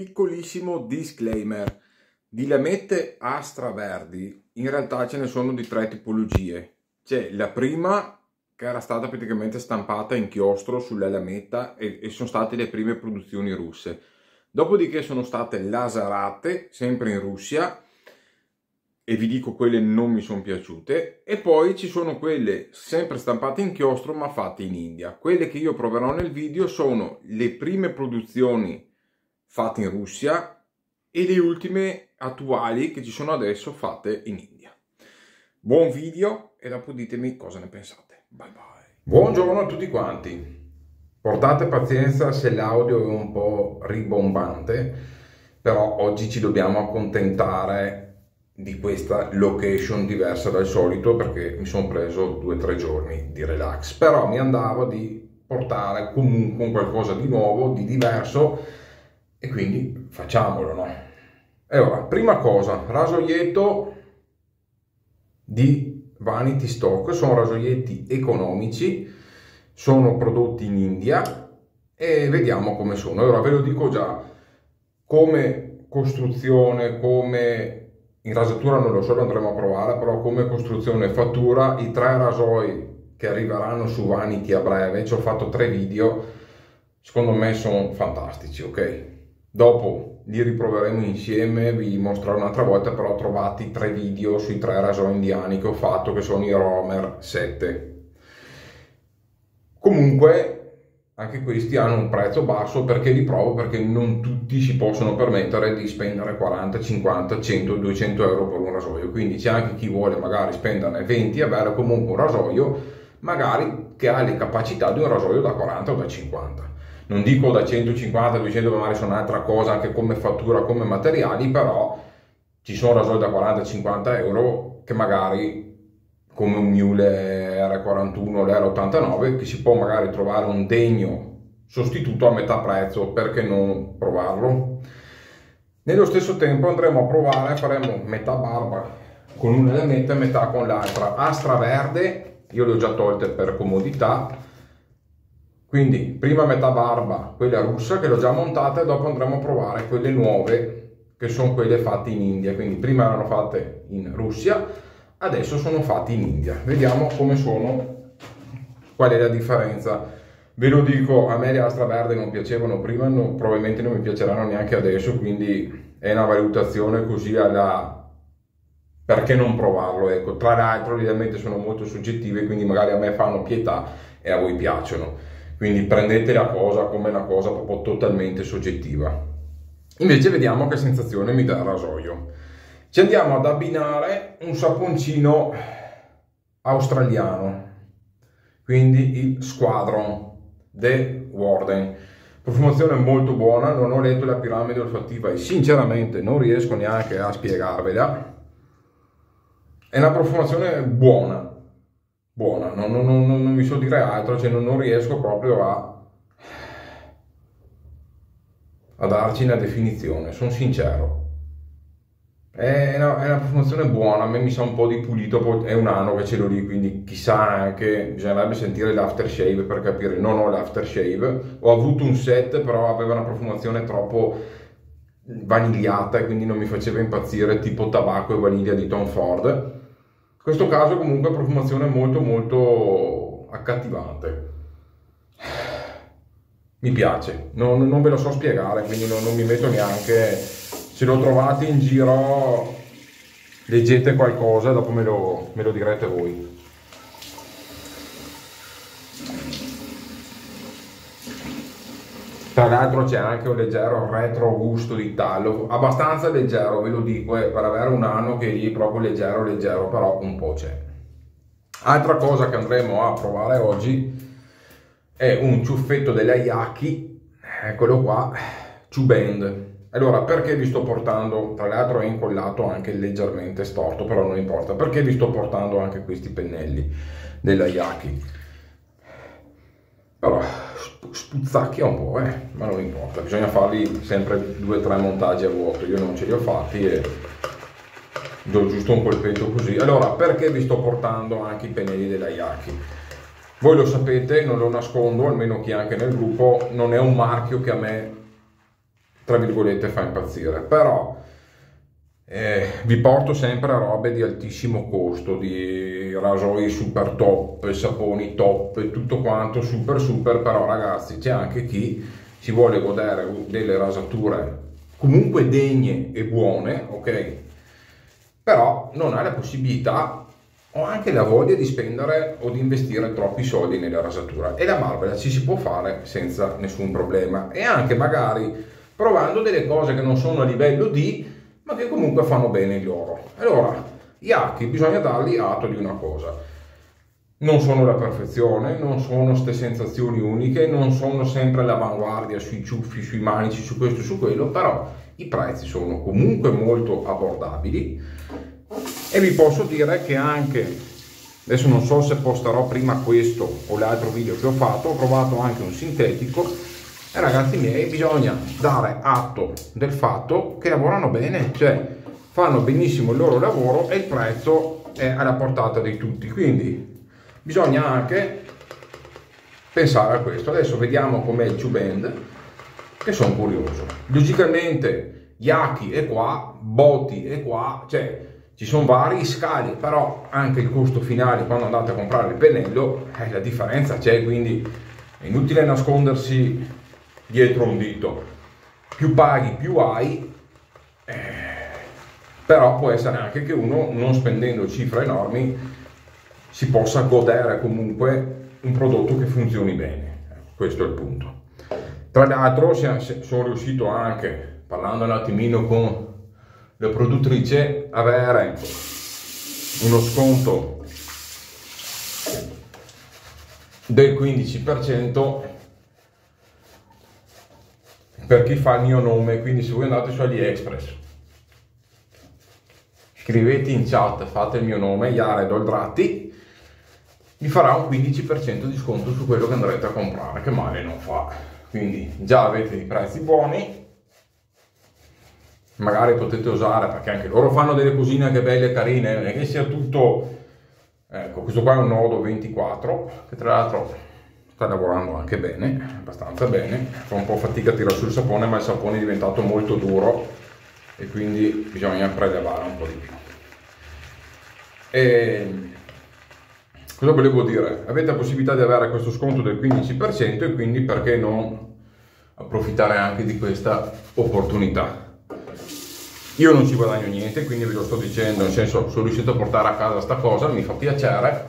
piccolissimo disclaimer. Di lamette Astra verdi in realtà ce ne sono di tre tipologie. C'è la prima che era stata praticamente stampata a inchiostro sulla lametta e sono state le prime produzioni russe. Dopodiché sono state laserate sempre in Russia e vi dico quelle non mi sono piaciute, e poi ci sono quelle sempre stampate in inchiostro ma fatte in India. Quelle che io proverò nel video sono le prime produzioni fatte in Russia e le ultime attuali che ci sono adesso fatte in India. Buon video e dopo ditemi cosa ne pensate. Bye bye. Buongiorno a tutti quanti. Portate pazienza se l'audio è un po' ribombante, però oggi ci dobbiamo accontentare di questa location diversa dal solito perché mi sono preso 2 o 3 giorni di relax, però mi andava di portare comunque qualcosa di nuovo, di diverso, e quindi facciamolo, no? E ora, prima cosa, rasoietto di Vanity Stock. Sono rasoietti economici, sono prodotti in India e vediamo come sono. Ora ve lo dico già, come costruzione, come in rasatura non lo so, lo andremo a provare, però come costruzione e fattura, i 3 rasoi che arriveranno su Vanity a breve, ci ho fatto 3 video, secondo me sono fantastici, ok? Dopo li riproveremo insieme, vi mostrerò un'altra volta, però ho trovati 3 video sui 3 rasoi indiani che ho fatto, che sono i Romer 7. Comunque anche questi hanno un prezzo basso perché li provo, perché non tutti si possono permettere di spendere 40, 50, 100, 200 euro per un rasoio, quindi c'è anche chi vuole magari spenderne 20 e avere comunque un rasoio magari che ha le capacità di un rasoio da 40 o da 50. Non dico da 150, 200, magari sono un'altra cosa anche come fattura, come materiali, però ci sono rasoi da 40-50 euro che magari, come un Miele R41, l'R89, che si può magari trovare un degno sostituto a metà prezzo, perché non provarlo? Nello stesso tempo andremo a provare, faremo metà barba con una lametta e metà con l'altra. Astra verde, io le ho già tolte per comodità, quindi prima metà barba, quella russa che l'ho già montata, e dopo andremo a provare quelle nuove che sono quelle fatte in India. Quindi prima erano fatte in Russia, adesso sono fatti in India. Vediamo come sono, qual è la differenza. Ve lo dico, a me le Astra verde non piacevano prima, probabilmente non mi piaceranno neanche adesso, quindi è una valutazione così alla perché non provarlo, ecco. Tra l'altro ovviamente sono molto soggettive, quindi magari a me fanno pietà e a voi piacciono, quindi prendete la cosa come una cosa proprio totalmente soggettiva. Invece vediamo che sensazione mi dà il rasoio. Ci andiamo ad abbinare un saponcino australiano, quindi il Squadron The Warden. Profumazione molto buona, non ho letto la piramide olfattiva e sinceramente non riesco neanche a spiegarvela. È una profumazione buona, non vi so dire altro, cioè non riesco proprio a darci una definizione, sono sincero. È una profumazione buona, a me mi sa un po' di pulito, è un anno che ce l'ho lì, quindi chissà, anche bisognerebbe sentire l'aftershave per capire. Non ho l'aftershave, ho avuto un set però aveva una profumazione troppo vanigliata e quindi non mi faceva impazzire, tipo tabacco e vaniglia di Tom Ford. In questo caso comunque profumazione molto molto accattivante, mi piace, non ve lo so spiegare, quindi non mi metto neanche. Se lo trovate in giro leggete qualcosa, dopo me lo direte voi. Tra l'altro c'è anche un leggero retrogusto di tallo, abbastanza leggero, ve lo dico, per avere un anno che è proprio leggero, però un po' c'è. Altra cosa che andremo a provare oggi è un ciuffetto della Yaki, eccolo qua, Chubend. Allora, perché vi sto portando, tra l'altro è incollato anche leggermente storto, però non importa, perché vi sto portando anche questi pennelli della Yaki? Però spuzzacchia un po', ma non importa, bisogna farli sempre 2 o 3 montaggi a vuoto, io non ce li ho fatti e do giusto un colpetto così. Allora, perché vi sto portando anche i pennelli della Yaki? Voi lo sapete, non lo nascondo, almeno chi è anche nel gruppo, non è un marchio che a me tra virgolette fa impazzire, però vi porto sempre robe di altissimo costo, di rasoi super top, saponi top e tutto quanto super, però ragazzi c'è anche chi si vuole godere delle rasature comunque degne e buone, ok? Però non ha la possibilità o anche la voglia di spendere o di investire troppi soldi nella rasatura, e la barbera ci si può fare senza nessun problema, e anche magari provando delle cose che non sono a livello di, ma che comunque fanno bene loro. Allora, gli acchi bisogna dargli atto di una cosa: non sono la perfezione, non sono queste sensazioni uniche, non sono sempre all'avanguardia sui ciuffi, sui manici, su questo, su quello, però i prezzi sono comunque molto abbordabili. E vi posso dire che anche, adesso non so se posterò prima questo o l'altro video che ho fatto, ho provato anche un sintetico, e ragazzi miei, bisogna dare atto del fatto che lavorano bene, cioè fanno benissimo il loro lavoro e il prezzo è alla portata di tutti, quindi bisogna anche pensare a questo. Adesso vediamo com'è il Chubend, che sono curioso. Logicamente Yaki è qua, Botti è qua, cioè ci sono vari scali, però anche il costo finale quando andate a comprare il pennello, la differenza c'è, quindi è inutile nascondersi dietro un dito. Più paghi più hai, però può essere anche che uno, non spendendo cifre enormi, si possa godere comunque un prodotto che funzioni bene. Questo è il punto. Tra l'altro sono riuscito anche, parlando un attimino con la produttrice, avere uno sconto del 15% per chi fa il mio nome, quindi se voi andate su AliExpress, scrivete in chat, fate il mio nome, Jared Oldratti, vi farà un 15% di sconto su quello che andrete a comprare, che male non fa. Quindi già avete dei prezzi buoni, magari potete usare, perché anche loro fanno delle cosine anche belle e carine, non è che sia tutto. Ecco, questo qua è un Nodo 24, che tra l'altro sta lavorando anche bene, abbastanza bene, fa un po' fatica a tirare sul sapone, ma il sapone è diventato molto duro e quindi bisogna prelevare un po' di più. E cosa volevo dire? Avete la possibilità di avere questo sconto del 15% e quindi perché non approfittare anche di questa opportunità? Io non ci guadagno niente, quindi ve lo sto dicendo, nel senso, sono riuscito a portare a casa sta cosa, mi fa piacere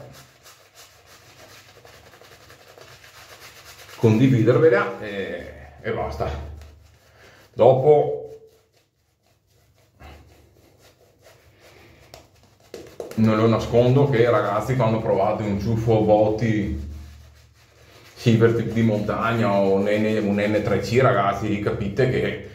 condividervela e basta. Dopo non lo nascondo che ragazzi, quando provate un ciuffo Botti Silvertip di montagna o un N3C, ragazzi, lì capite che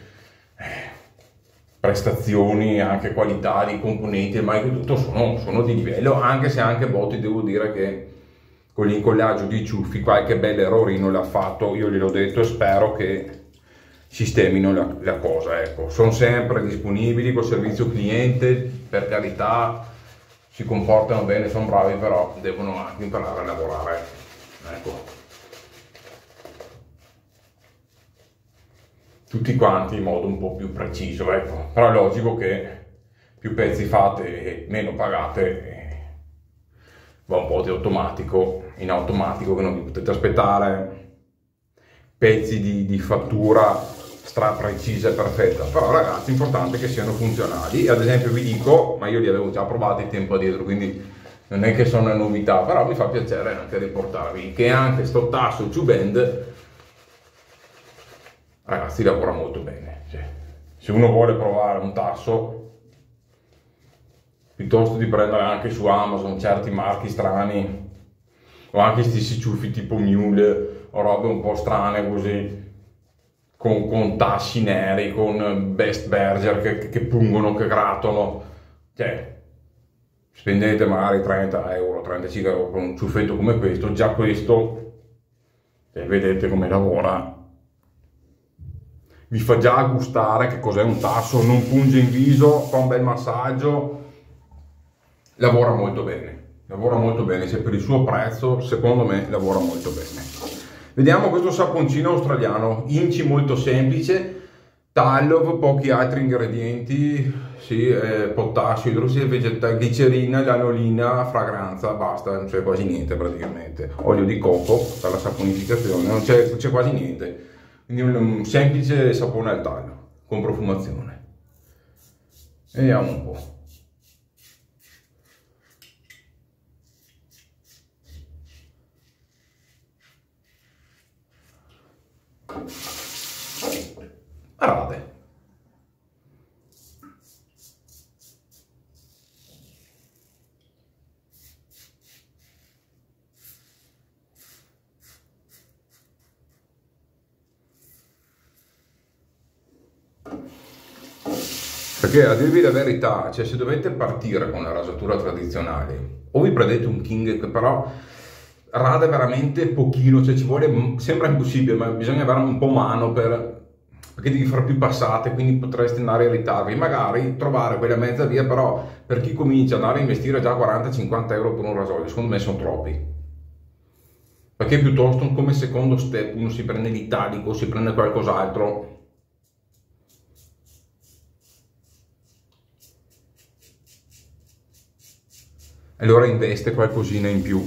prestazioni, anche qualità di componenti e mai tutto sono di livello, anche se anche Botti devo dire che con l'incollaggio di ciuffi qualche bel errorino l'ha fatto, io gliel'ho detto e spero che sistemino la cosa, ecco. Sono sempre disponibili col servizio cliente, per carità, si comportano bene, sono bravi, però devono anche imparare a lavorare, ecco, tutti quanti in modo un po' più preciso, ecco. Però è logico che più pezzi fate e meno pagate, va un po' di automatico, in automatico, che non vi potete aspettare pezzi di fattura stra precisa e perfetta. Però ragazzi, è importante che siano funzionali. Ad esempio vi dico, ma io li avevo già provati tempo addietro, quindi non è che sono una novità, però mi fa piacere anche riportarvi che anche sto tasso Chubend, ragazzi, lavora molto bene. Cioè, se uno vuole provare un tasso, piuttosto di prendere anche su Amazon certi marchi strani, o anche stessi ciuffi tipo Mule o robe un po' strane così, con tassi neri, con Best Berger che pungono, che gratano, cioè spendete magari 30 euro, 35 euro con un ciuffetto come questo, già questo, cioè, vedete come lavora, vi fa già gustare che cos'è un tasso, non punge in viso, fa un bel massaggio, lavora molto bene, se per il suo prezzo, secondo me, lavora molto bene. Vediamo questo saponcino australiano, inci molto semplice, tallo, pochi altri ingredienti, sì, potassio, idrosile vegetale, glicerina, lanolina, fragranza, basta, non c'è quasi niente praticamente. Olio di cocco per la saponificazione, non c'è quasi niente. Quindi un semplice sapone al taglio, con profumazione. Vediamo un po'. Rade. Perché a dirvi la verità, cioè se dovete partire con la rasatura tradizionale, o vi prendete un King che però rade veramente pochino, cioè ci vuole, sembra impossibile, ma bisogna avere un po' mano perché devi fare più passate, quindi potreste andare a irritarvi, magari trovare quella mezza via, però per chi comincia ad andare a investire già 40-50 euro per un rasoio, secondo me sono troppi. Perché piuttosto come secondo step uno si prende l'italico, si prende qualcos'altro. E allora investe qualcosina in più.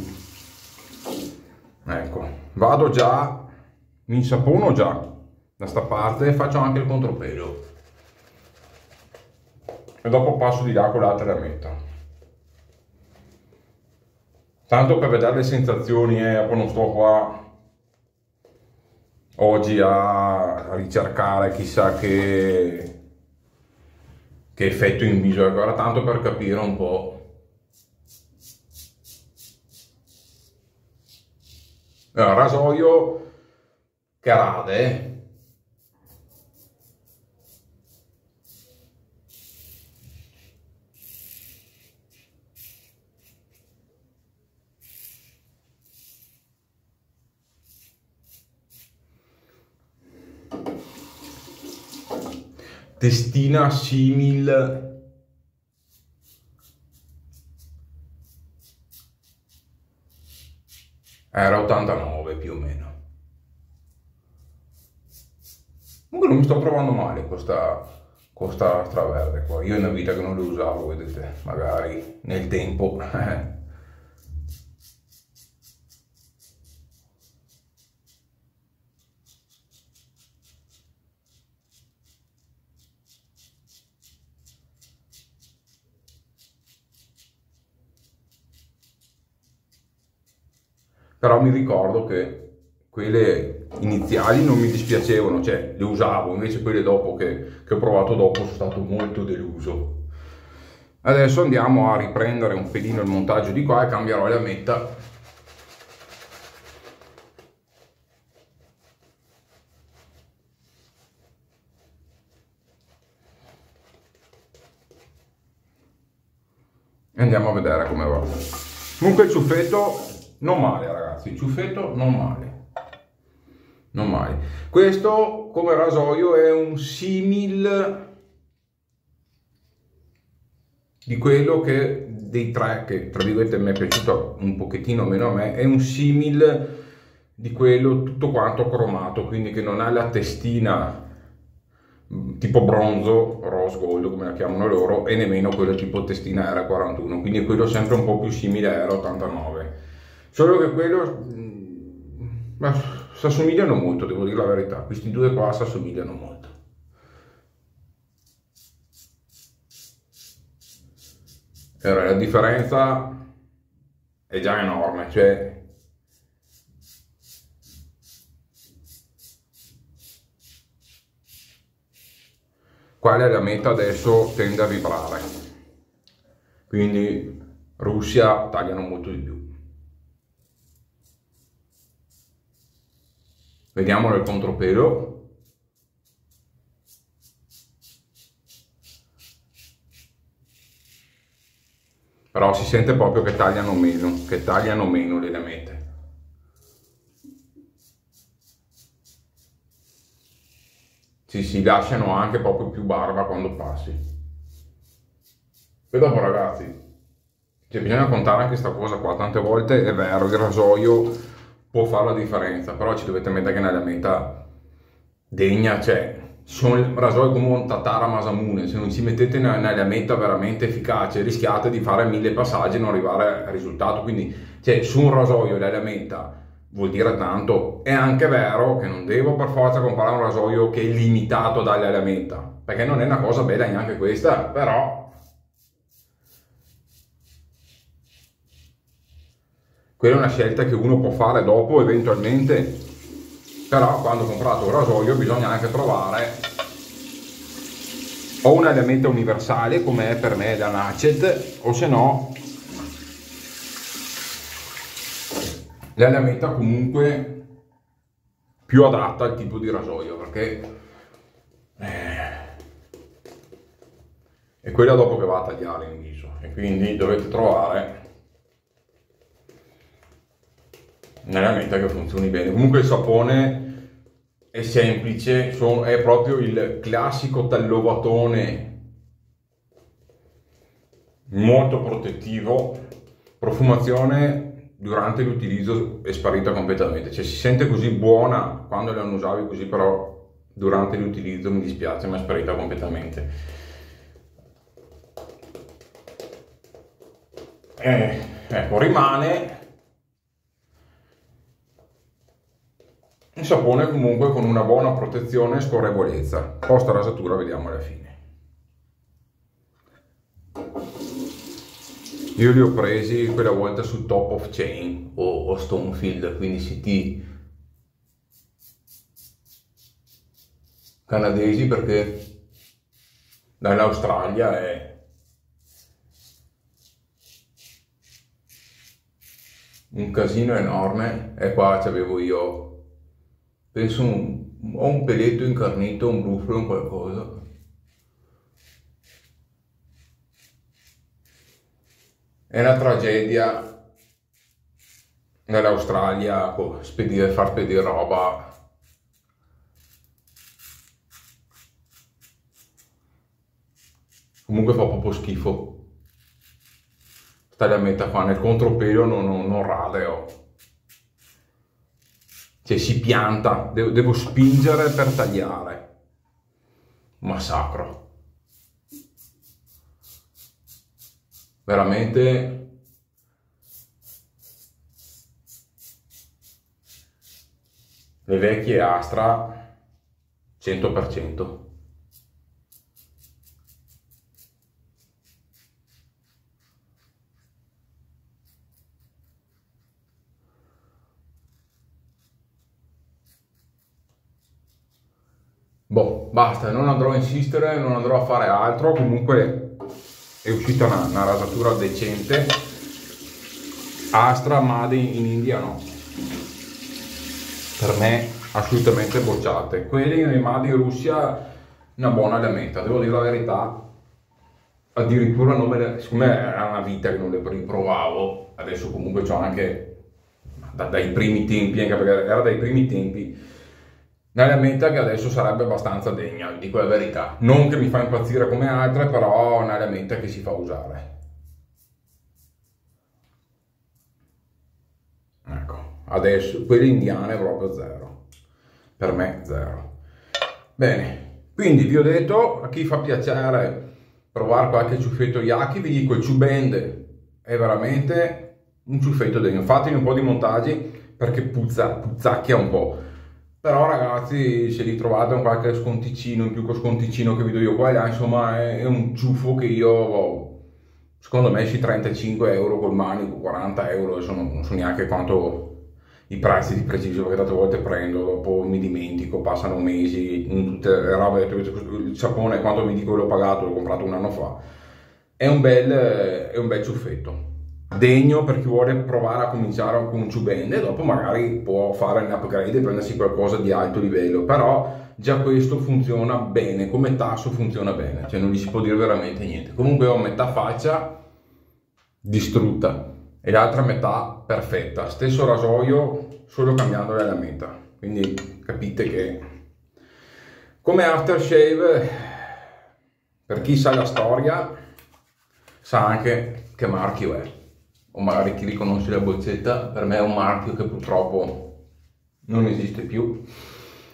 Ecco, vado già, mi insapono già da sta parte e faccio anche il contropelo. E dopo passo di là con l'altra lametta. Tanto per vedere le sensazioni, poi non sto qua oggi a ricercare chissà che effetto in viso, ecco, tanto per capire un po'. Rasoio che rade, testina simil era 89 più o meno. Comunque non mi sto trovando male con sta straverde qua. Io è una vita che non lo usavo, vedete, magari nel tempo. Però mi ricordo che quelle iniziali non mi dispiacevano, cioè le usavo, invece quelle dopo che ho provato dopo sono stato molto deluso. Adesso andiamo a riprendere un pelino il montaggio di qua e cambierò la lametta. E andiamo a vedere come va. Comunque il ciuffetto non male, ragazzi, il ciuffetto non male, non male. Questo come rasoio è un simil di quello che dei tre che tra virgolette mi è piaciuto un pochettino meno a me, è un simil di quello tutto quanto cromato, quindi che non ha la testina tipo bronzo, rose gold come la chiamano loro, e nemmeno quello tipo testina R41, quindi è quello sempre un po' più simile a R89. Solo che quello si assomigliano molto, devo dire la verità. Questi due qua si assomigliano molto. Allora, la differenza è già enorme, cioè qua la lametta adesso tende a vibrare, quindi Russia tagliano molto di più. Vediamo nel contropelo. Però si sente proprio che tagliano meno le lamette. Si lasciano anche proprio più barba quando passi. E dopo, ragazzi, cioè, bisogna contare anche questa cosa qua. Tante volte è vero, il rasoio può fare la differenza, però ci dovete mettere che una lametta degna, cioè sono rasoi come un Tatara Masamune, se non ci mettete una lametta veramente efficace rischiate di fare 1000 passaggi e non arrivare al risultato. Quindi cioè, su un rasoio la lametta vuol dire tanto. È anche vero che non devo per forza comprare un rasoio che è limitato dalla lametta, perché non è una cosa bella neanche questa, però quella è una scelta che uno può fare dopo eventualmente. Però quando ho comprato un rasoio bisogna anche trovare o una lametta universale come è per me la Nacet, o se no la lametta comunque più adatta al tipo di rasoio, perché è quella dopo che va a tagliare in viso, e quindi dovete trovare una lametta che funzioni bene. Comunque il sapone è semplice, è proprio il classico tallovatone molto protettivo. Profumazione durante l'utilizzo è sparita completamente, cioè si sente così buona quando la usavi così, però durante l'utilizzo mi dispiace, ma è sparita completamente. Ecco, rimane un sapone comunque con una buona protezione e scorrevolezza. Post rasatura vediamo alla fine. Io li ho presi quella volta su Top of Chain o Stonefield, quindi siti canadesi, perché dall'Australia è un casino enorme, e qua c'avevo io penso ho un peletto incarnito, un brufolo, un qualcosa. È una tragedia nell'Australia far spedire roba. Comunque fa proprio schifo. Sta lametta qua nel contropelo non rade, oh. Cioè si pianta, devo spingere per tagliare. Massacro. Veramente le vecchie Astra 100%. Boh, basta, non andrò a insistere, non andrò a fare altro. Comunque è uscita una rasatura decente. Astra Made in India no, per me assolutamente bocciate. Quelli Made in Russia una buona lametta, devo dire la verità. Addirittura non me le, siccome era una vita che non le riprovavo, adesso comunque c'ho anche dai primi tempi, anche perché era dai primi tempi, una lametta che adesso sarebbe abbastanza degna, dico la verità. Non che mi fa impazzire come altre, però una lametta che si fa usare. Ecco, adesso quelle indiane proprio zero. Per me zero. Bene, quindi vi ho detto, a chi fa piacere provare qualche ciuffetto Yaki, vi dico il Chubend è veramente un ciuffetto degno. Fatevi un po' di montaggi perché puzzacchia un po'. Però ragazzi, se li trovate un qualche sconticino, in più che sconticino che vi do io qua e là, insomma è un ciuffo che io, secondo me, sui 35 euro col manico, 40 euro, adesso non so neanche quanto i prezzi di preciso, perché tante volte prendo, dopo mi dimentico, passano mesi, in tutte le robe, il sapone, quanto mi dico l'ho pagato, l'ho comprato un anno fa. È un bel ciuffetto. Degno per chi vuole provare a cominciare con un Chubend, e dopo magari può fare un upgrade e prendersi qualcosa di alto livello, però già questo funziona bene, come tasso funziona bene, cioè non gli si può dire veramente niente. Comunque ho metà faccia distrutta e l'altra metà perfetta, stesso rasoio, solo cambiando la lametta, quindi capite che come aftershave, per chi sa la storia sa anche che marchio è, o magari chi riconosce la boccetta. Per me è un marchio che purtroppo non esiste più,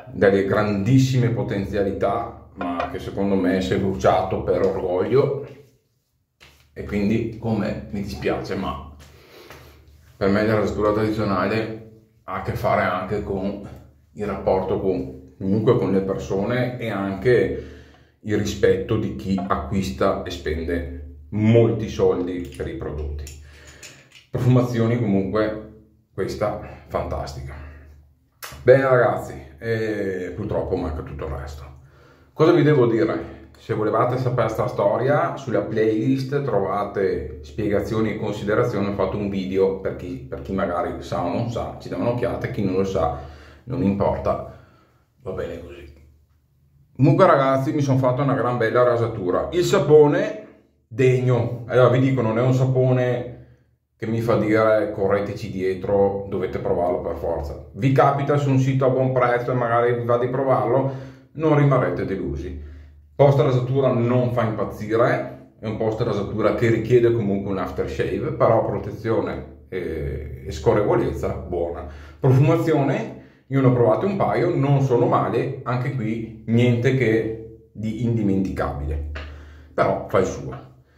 delle grandissime potenzialità, ma che secondo me si è bruciato per orgoglio, e quindi come mi dispiace, ma per me la rasatura tradizionale ha a che fare anche con il rapporto comunque con le persone e anche il rispetto di chi acquista e spende molti soldi per i prodotti. Profumazioni comunque questa fantastica. Bene ragazzi, purtroppo manca tutto il resto. Cosa vi devo dire? Se volevate sapere questa storia, sulla playlist trovate spiegazioni e considerazioni. Ho fatto un video per chi magari sa o non sa, ci dà un'occhiata, chi non lo sa non importa, va bene così. Comunque ragazzi, mi sono fatto una gran bella rasatura. Il sapone degno, allora vi dico, non è un sapone che mi fa dire correteci dietro, dovete provarlo per forza. Vi capita su un sito a buon prezzo e magari vi va di provarlo, non rimarrete delusi. Post rasatura non fa impazzire, è un post rasatura che richiede comunque un aftershave, però protezione e scorrevolezza buona. Profumazione, io ne ho provate un paio, non sono male, anche qui niente che di indimenticabile, però fa il suo.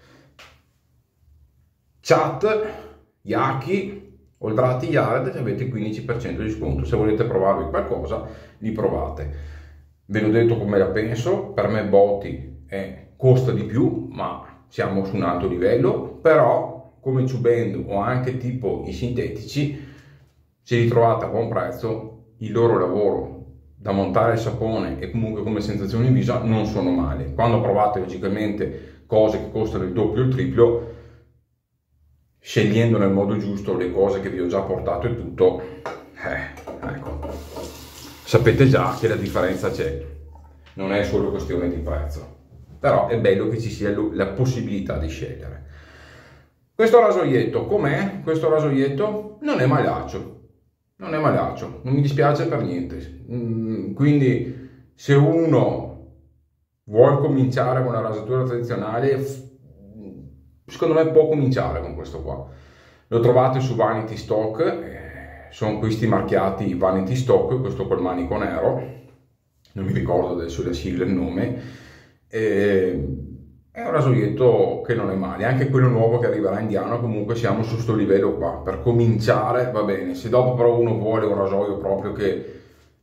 Chat, Yaki, Oldrati Yard, avete il 15% di sconto, se volete provarvi qualcosa li provate. Ve l'ho detto come la penso, per me Boti costa di più, ma siamo su un alto livello, però come Chubend o anche tipo i sintetici, se li trovate a buon prezzo, il loro lavoro da montare il sapone e comunque come sensazione in viso non sono male. Quando provate logicamente cose che costano il doppio o il triplo, scegliendo nel modo giusto le cose che vi ho già portato e tutto, ecco, sapete già che la differenza c'è, non è solo questione di prezzo, però è bello che ci sia la possibilità di scegliere. Questo rasoietto com'è? Questo rasoietto non è malaccio, non è malaccio, non mi dispiace per niente, quindi se uno vuole cominciare con la rasatura tradizionale, secondo me può cominciare con questo qua. Lo trovate su Vanity Stock, sono questi marchiati Vanity Stock, questo col manico nero, non mi ricordo adesso la sigla, il nome. È un rasoietto che non è male, anche quello nuovo che arriverà indiano, comunque siamo su sto livello qua, per cominciare va bene. Se dopo però uno vuole un rasoio proprio che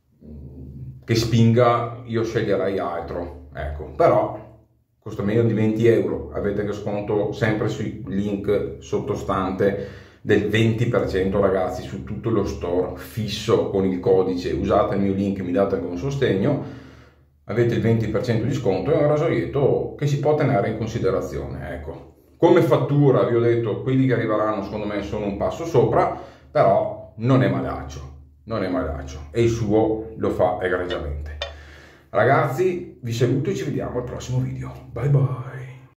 spinga, io sceglierei altro, ecco, però costa meno di 20 euro, avete che sconto sempre sui link sottostante del 20% ragazzi su tutto lo store fisso con il codice, usate il mio link, mi date anche un sostegno, avete il 20% di sconto. È un rasoietto che si può tenere in considerazione, ecco. Come fattura vi ho detto, quelli che arriveranno secondo me sono un passo sopra, però non è malaccio, non è malaccio e il suo lo fa egregiamente. Ragazzi, vi saluto e ci vediamo al prossimo video. Bye bye.